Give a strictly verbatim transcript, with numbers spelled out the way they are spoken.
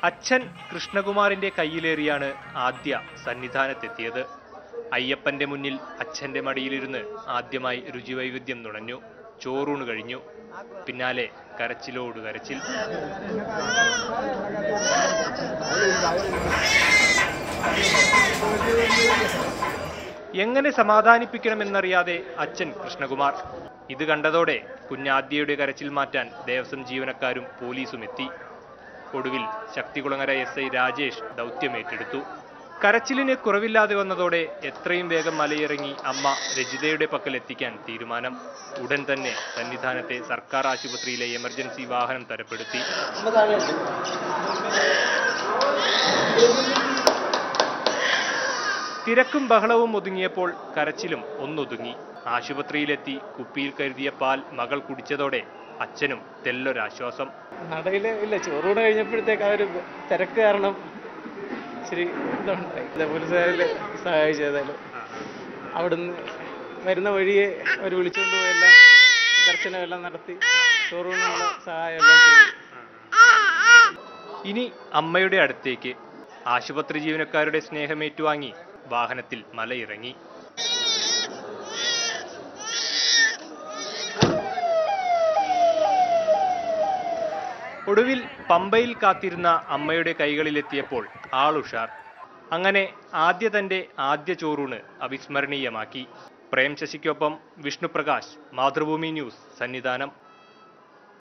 അച്ഛൻ കൃഷ്ണകുമാറിന്റെ കയ്യിലേറിയാണ് ആദ്യ സന്നിധാനത്തെത്തിയത്. അയ്യപ്പന്റെ മുന്നിൽ അച്ഛന്റെ മടിയിലിരുന്ന് ആദ്യമായി രുചിവൈവിധ്യം നുണഞ്ഞു. ചോറൂണ് കഴിഞ്ഞു. പിന്നാലെ കരച്ചിലോട് കരച്ചിൽ. എങ്ങനെ സമാധാനിപ്പിക്കണമെന്നറിയാതെ അച്ഛൻ കൃഷ്ണകുമാർ. ഇത് കണ്ടതോടെ കുഞ്ഞാദ്യയുടെ കരച്ചിൽ മാറ്റാൻ ദേവസ്വം ജീവനക്കാരും പോലീസും എത്തി. ഒടുവിൽ ശക്തികുളങ്ങര എസ് ഐ രാജേഷ് ദൗത്യമേറ്റെടുത്തു. കരച്ചിലിന് കുറവില്ലാതെ വന്നതോടെ എത്രയും വേഗം മലയിറങ്ങി അമ്മ രജിതയുടെ പക്കൽ എത്തിക്കാൻ തീരുമാനം. ഉടൻ തന്നെ സന്നിധാനത്തെ സർക്കാർ ആശുപത്രിയിലെ എമർജൻസി വാഹനം തരപ്പെടുത്തി. തിരക്കും ബഹളവും ഒതുങ്ങിയപ്പോൾ കരച്ചിലും ഒന്നൊതുങ്ങി. ആശുപത്രിയിലെത്തി കുപ്പിയിൽ കരുതിയ പാൽ മകൾ കുടിച്ചതോടെ അച്ഛനും തെല്ലൊരാശ്വാസം. നടയില് ഇല്ല, ചോറൂണ് കഴിഞ്ഞപ്പോഴത്തേക്ക് ആ ഒരു തിരക്ക് കാരണം ഇച്ചിരി ഇതുണ്ടായി. പോലീസുകാരില് സഹായിച്ചതായാലും അവിടുന്ന് വരുന്ന വഴിയെ അവർ വിളിച്ചുകൊണ്ട് പോയെല്ലാം ദർശനമെല്ലാം നടത്തി ചോറൂണിനുള്ള സഹായം എല്ലാം ചെയ്തു. ഇനി അമ്മയുടെ അടുത്തേക്ക്. ആശുപത്രി ജീവനക്കാരുടെ സ്നേഹമേറ്റുവാങ്ങി വാഹനത്തിൽ മലയിറങ്ങി. ഒടുവിൽ പമ്പയിൽ കാത്തിരുന്ന അമ്മയുടെ കൈകളിലെത്തിയപ്പോൾ ആളുഷാർ. അങ്ങനെ ആദ്യ തന്റെ ആദ്യ ചോറൂണ് അവിസ്മരണീയമാക്കി. പ്രേം ശശിക്കൊപ്പം വിഷ്ണുപ്രകാശ്, മാതൃഭൂമി ന്യൂസ്, സന്നിധാനം.